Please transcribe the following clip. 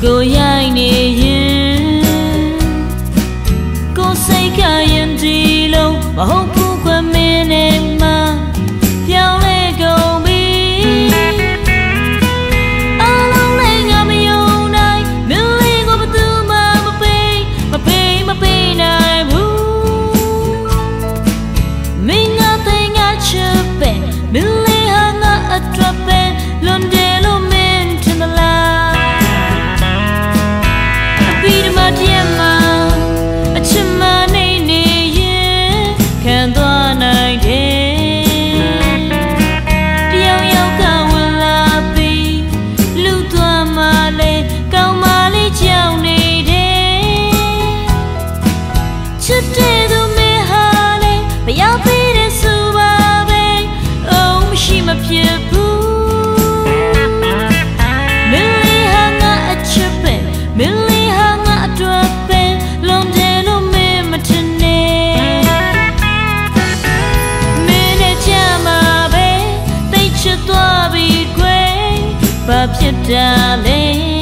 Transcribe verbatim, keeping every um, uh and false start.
ကိုရိုက်နေရင်ကိုစိတ်ကရင်ဒီလုံးမဟုတ်ဘူးခွမင်းနဲ့မှပြောင်းလဲကုန်ပြီအားလုံးလည်းငါမယုံနိုင်မင်းလေးကိုဘယ်သူမှမပေးမပေးမပေးနိုင်ဘူးမင်းငါတဲ့ငါချစ်ပဲမင်းလေးဟာငါအတွက်ပဲလွန်တယ်လို့မင်းထင်သလားပြီးတော့မှတည်းမှာအချစ်မနေနေရင်ခံသွားနိုင်တယ်တယောက်ယောက်ကဝင်လာပြီးလူသွားမှလေကောင်းမှလေးကြောက်နေတယ်ချစ်တဲ့သူမင်းဟာလေမရောက်ပြီးတဲ့ဆိုပါပဲအိုးမရှိမဖြစ်ဘူးမင်းလေးဟာငါအချစ်ပဲမင်းလေးဟာငါအတွက်ပဲလွန်တယ်လို့မင်းမထင်နဲ့မင်းနဲ့ကြမှာပဲသိချစ်သွားပြီခွေဘာဖြစ်တာလဲ